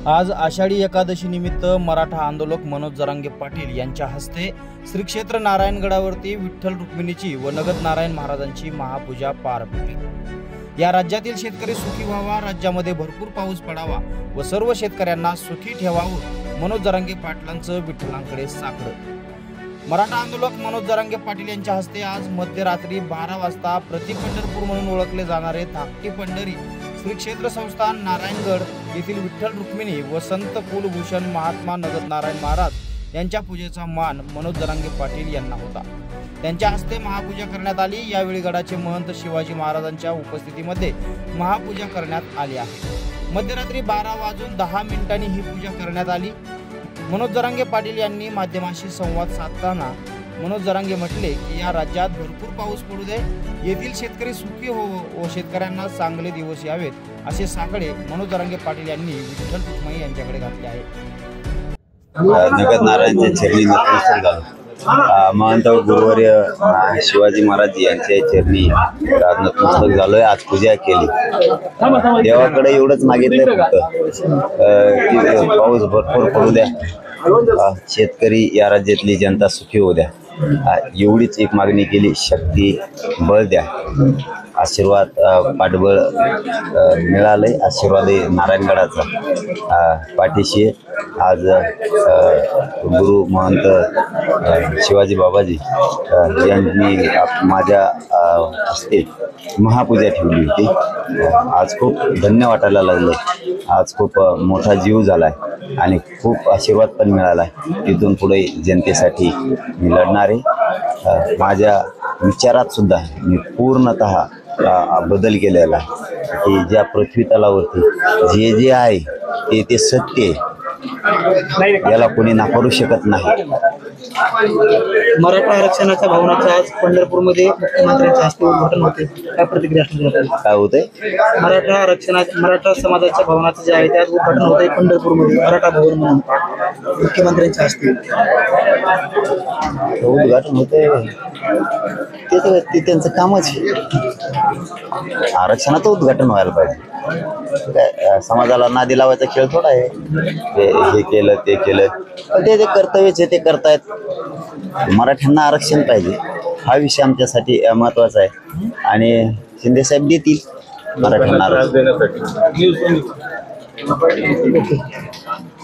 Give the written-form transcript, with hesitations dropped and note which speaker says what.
Speaker 1: आज आषाढी एकादशी निमित्त मराठा आंदोलक मनोज जरांगे पाटील यांच्या हस्ते श्री क्षेत्र नारायणगडावरती विठ्ठल रुक्मिणीची व नगद नारायण महाराजांची महापूजा पार पडली। या राज्यातील शेतकरी सुखी व्हावा, राज्यामध्ये भरपूर पाऊस पडावा व सर्व शेतकऱ्यांना सुखी ठेवावं, मनोज जरांगे पाटलांचं विठ्ठलांकडे साकडं। मराठा आंदोलक मनोज जरांगे पाटील यांच्या हस्ते आज मध्यरात्री 12 वाजता प्रति पंढरपूर म्हणून ओळखले जाणारे धाकटी पंढरी श्री क्षेत्र संस्थान नारायणगड येथील विठ्ठल रुक्मिणी व संत कुलभूषण महात्मा नगद नारायण महाराज यांच्या पूजेचा मान मनोज जरांगे पाटील यांना होता। त्यांच्या हस्ते महापूजा करण्यात आली। यावेळी गडाचे महंत शिवाजी महाराजांच्या उपस्थितीमध्ये महापूजा करण्यात आली आहे। मध्यरात्री 12:10 ही पूजा करण्यात आली। मनोज जरांगे पाटील यांनी माध्यमांशी संवाद साधताना मनोज जरांगे म्हटले की या राज्यात भरपूर पाऊस पडू दे, येथील शेतकरी सुखी हो व शेतकऱ्यांना चांगले दिवस यावेत असे साकडे मनोज जरांगे पाटील यांनी विठ्ठल रुक्मिणी यांच्याकडे घातले आहे।
Speaker 2: नगद नारायणच्या चरणी नतमस्तक झालो। महंत गुरुवर्य शिवाजी महाराज यांच्या चरणी नतमस्तक झालोय। आज पूजा केली। देवाकडे एवढंच मागितलं की पाऊस भरपूर पडू द्या, शेतकरी या राज्यातली जनता सुखी होऊ द्या, एवढीच एक मागणी केली। शक्ती बळ द्या, आशीर्वाद पाठबळ मिळालंय। आशीर्वाद नारायणगडाचा पाठीशी आज गुरु महंत शिवाजी बाबाजी यांनी माझ्या हस्ते महापूजा ठेवली होती। आज खूप धन्य वाटायला लागले। आज खूप मोठा जीव झालाय आणि खूप आशीर्वाद पण मिळालाय। तिथून पुढे जनतेसाठी मी लढणार आहे। माझ्या विचारात सुद्धा मी पूर्णतः बदल केलेला आहे की ज्या पृथ्वी तलावरती जे आहे ते सत्य आहे, याला कोणी नाकारू शकत नाही।
Speaker 3: मराठा आरक्षणाच्या भावनाचं आज पंढरपूरमध्ये मुख्यमंत्र्यांच्या हस्ते उद्घाटन होते, काय प्रतिक्रिया असेल?
Speaker 2: काय होतंय?
Speaker 3: मराठा समाजाच्या भवनाचं जे आहे त्यात उद्घाटन होत आहे पंढरपूरमध्ये, मराठा भवन म्हणून मुख्यमंत्र्यांच्या हस्ते
Speaker 2: उद्घाटन होतंय। ते त्यांचं कामच आहे। आरक्षणाचं उद्घाटन व्हायला पाहिजे। काय समाजाला नादी लावायचा खेळ थोडा आहे। हे केलं ते केलं, पण ते कर्तव्यच आहे, ते करतायत। मराठ्यांना आरक्षण पाहिजे हा विषय आमच्यासाठी महत्वाचा आहे आणि शिंदे साहेब देतील मराठ्यांना आरक्षण देण्यासाठी।